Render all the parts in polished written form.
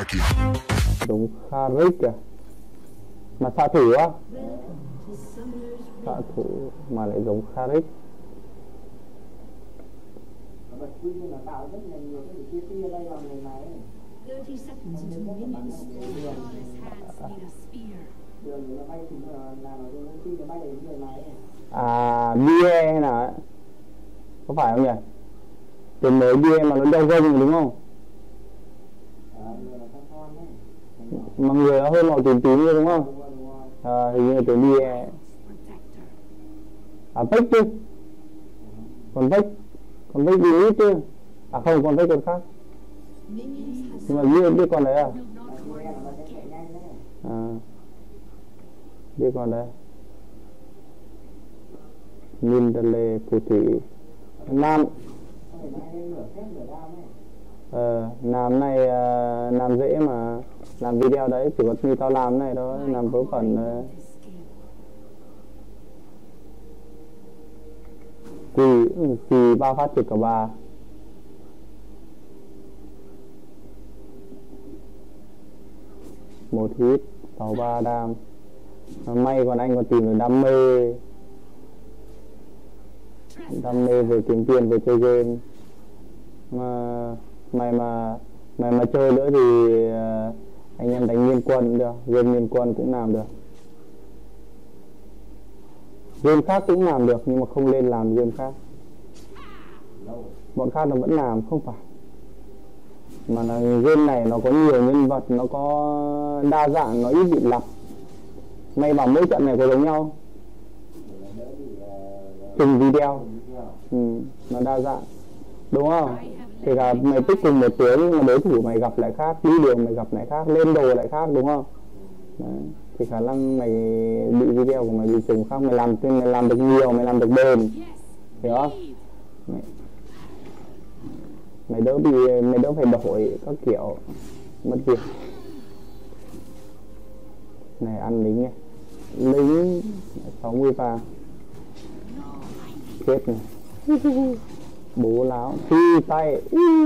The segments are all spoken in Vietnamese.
Đúng Kharik à? Mà xạ thủ á? Xạ thủ mà lại giống Kharik. Bật quy là tạo rất là nhiều cái kia kia đây vào người này. 30 seconds until minions spawn. Flawless hands need a spear. Đường nó bay thì là nó khi nó bay đến người này. À, bia hay nào ấy? Có phải không nhỉ? Từ mới bia mà nó đeo gông đúng không? Người là con đấy. Mà người nó hơi màu tím tím đúng không? Hình như từ bia. À, Vách chứ. Còn Vách đi ít chứ. À không, còn Vách còn khác. Nhưng mà bia còn đấy à? À, bia còn đấy. Mindale phù thủy Nam. Nam này làm dễ mà. Làm video đấy chỉ có như tao làm này thôi. Làm vớ vẩn. Quỳ 3 phát trượt cả 3. Một hit 63 đam. May còn anh còn tìm được đam mê. Đam mê về kiếm tiền, về chơi game. Mà mày mà chơi nữa thì anh em đánh liên quân cũng được. Game liên quân cũng làm được. Game khác cũng làm được nhưng mà không lên làm game khác. Bọn khác nó vẫn làm không phải. Mà là game này nó có nhiều nhân vật, nó có đa dạng, nó ít bị lặp. Mày bảo mỗi trận này có giống nhau. Từng video. Nó đa dạng. Đúng không? Thì là mày tích cùng một tiếng nhưng mà đối thủ mày gặp lại khác, đi đường mày gặp lại khác, lên đồ lại khác đúng không? Đấy. Thì khả năng mày bị video của mày bị trùng khác, mày làm được nhiều, mày làm được bền. Hiểu không? Mày đỡ phải đổi các kiểu mất việc. Này ăn lính nha. Lính 60 vàng. Chết này. Bố láo. Phi tay.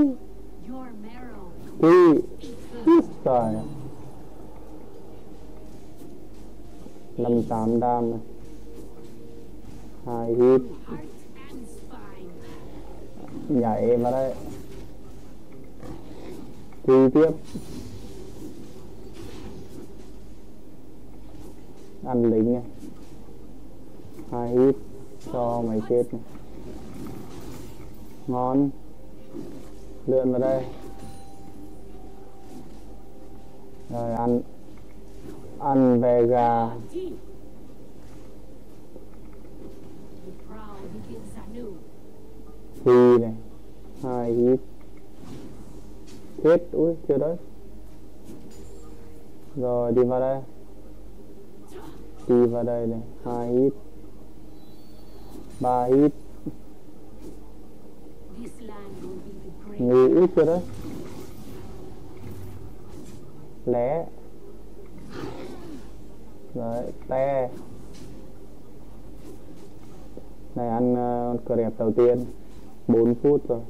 Phi. Trời. 58 đam này. 2 hit. Nhảy vào đây. Phi tiếp. Ăn lính này. 2 hit. Cho mày chết này. Ngon. Lượn vào đây. Rồi ăn về gà. Phi này. 2 hit. Chết. Ui chưa đấy. Rồi đi vào đây. Đi vào đây này. 2 hit. 3 hit. Nghĩ ít chưa đấy. Lé. Đấy, te. Này ăn cờ đẹp đầu tiên 4 phút rồi.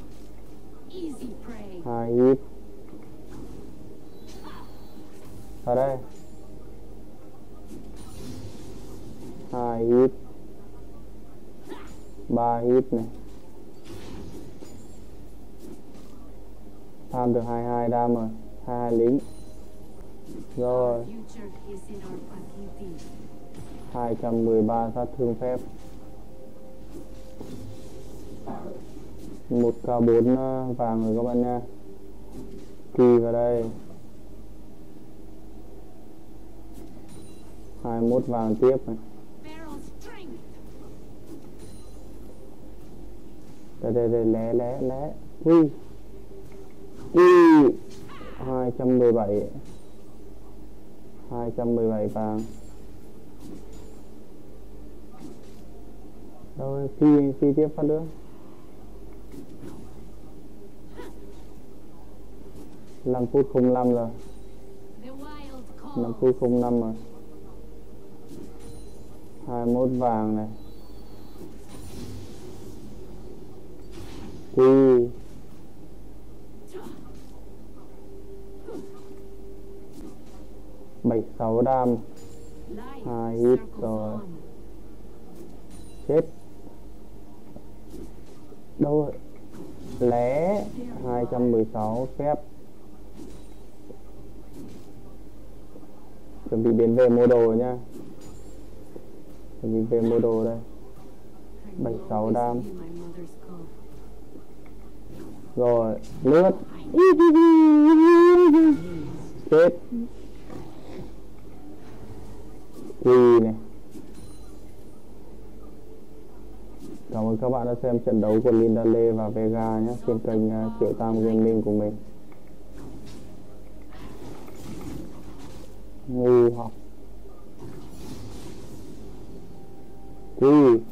2 hit. Ở đây 2 hit. 3 hit này. Tham được 22 đam rồi. 22 lính. Rồi 213 sát thương phép. 1k4 vàng rồi các bạn nha. Kỳ vào đây. 21 vàng tiếp này. Đây lé. Ui. 217 vàng. Rồi phi tiếp phát nữa. 5 phút 05 rồi. 5 phút 05 rồi. 21 vàng này. Quy. 76 đam. Life 2 hit circles rồi. on. Chết. Đâu rồi? Lé 216 phép. Chuẩn bị đến về mua đồ nha. Chuẩn bị về mua đồ đây. I will 76 always đam. be my mother's cove. Rồi, lướt. Chết. Quỳ này. Cảm ơn các bạn đã xem trận đấu của Linda Lê và Vega nhé trên kênh Triệu Tam Gaming của mình. Ngu học. Quỳ.